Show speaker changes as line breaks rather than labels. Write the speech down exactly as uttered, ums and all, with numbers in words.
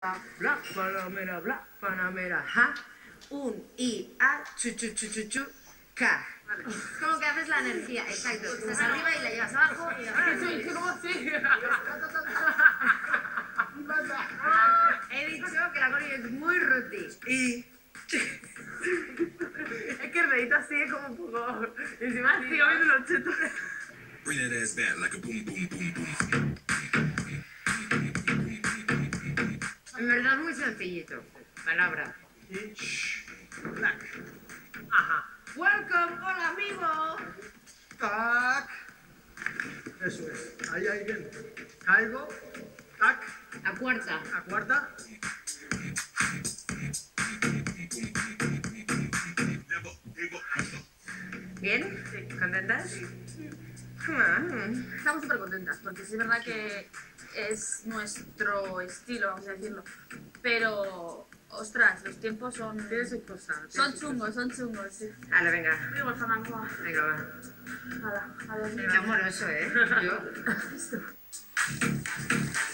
Bla, panamera, bla, panamera, ja. Un, I, A, chu, chu, chu, chu, chu, K.
Vale. Es como que haces la energía, exacto. Estás arriba y la llevas abajo y abajo.
¿Cómo así?
He dicho que la Cori es muy ruti.
Y...
Es que el dedito así es como un poco... Encima sigo viendo los chetos.
Bring that ass back like a boom, boom, boom, boom.
En verdad es muy sencillito. Palabra.
Y... Black. Ajá. Welcome, hola amigo. Tac. Eso es. Ahí, ahí bien. Caigo. Tac.
A cuarta.
A cuarta.
¿Bien? Sí. ¿Contentas?
Estamos súper contentas, porque sí es verdad que es nuestro estilo, vamos a decirlo. Pero, ostras, los tiempos son...
Tiene sus cosas.
Son chungos, son chungos, sí.
Vale, venga.
Digo, el fandango.
Venga, va.
Hala, adiós.
Qué amoroso, ¿eh? Yo...